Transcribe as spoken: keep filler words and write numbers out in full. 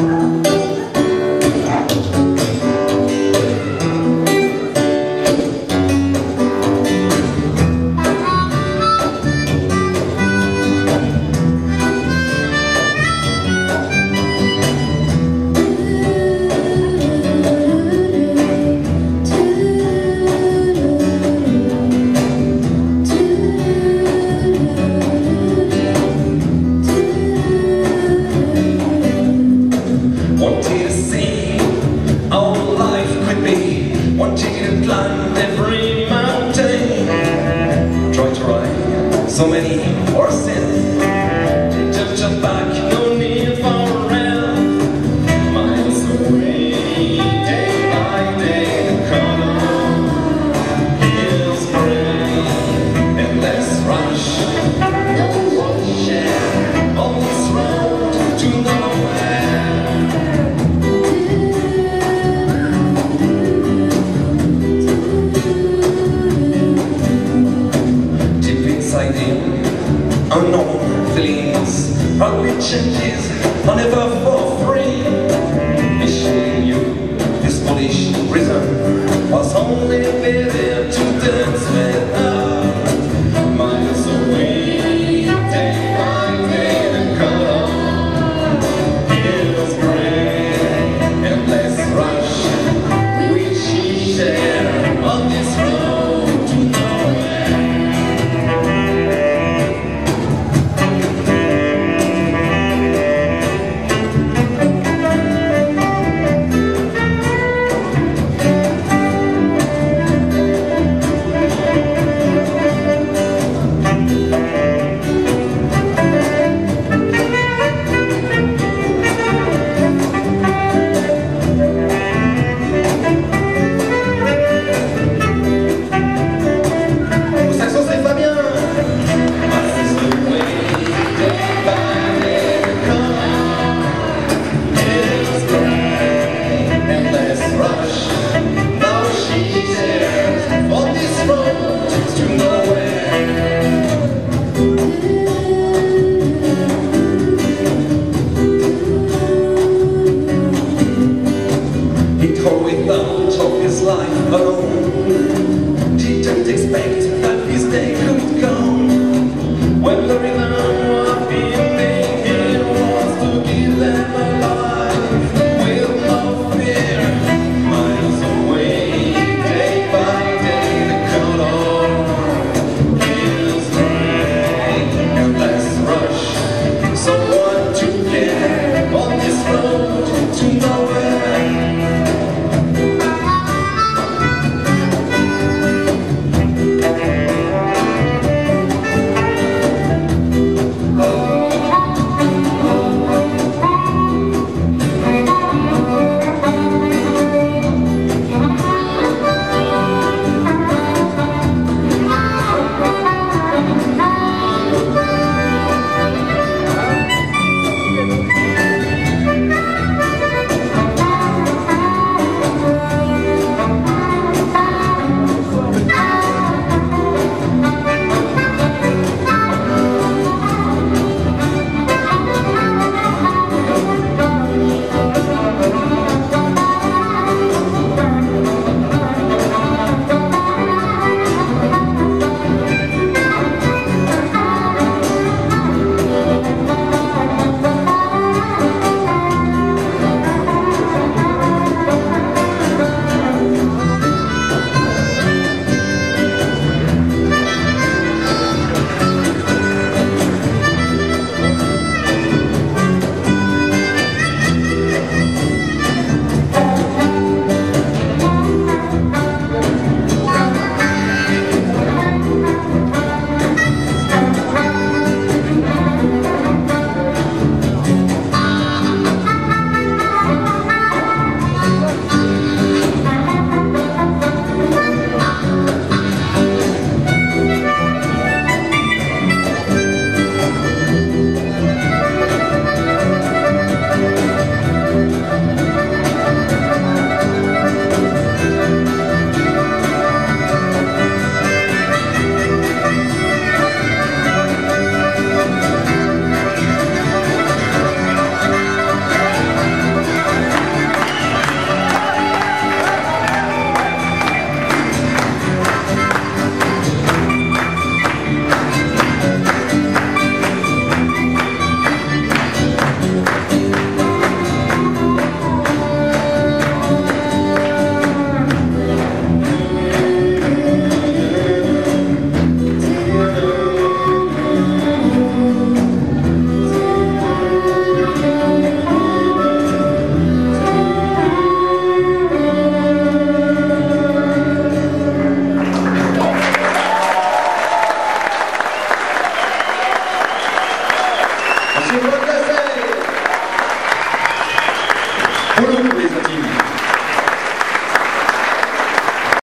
So many horses, just jump back, no need for rail. Miles away, day by day, the color is gray. And let's rush, no one share on this road to nowhere. Deep inside him, unknown feelings, probably changes are never for free. Wishing you this foolish reason was only there to dance with her. Miles away, day by day, the color is gray. And let's rush, we share on this road to nowhere. Life alone, she didn't expect that this day could come. When the rhythm of being it was to give them